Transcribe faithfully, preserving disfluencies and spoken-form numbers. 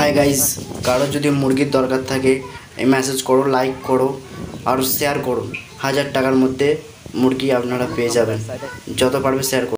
Hi guys, কারো যদি মুরগির দরকার থাকে মেসেজ করো, লাইক করো আর শেয়ার করো। হাজার টাকার মধ্যে মুরগি আপনারা পেয়ে যাবেন, যত পারবে শেয়ার করো।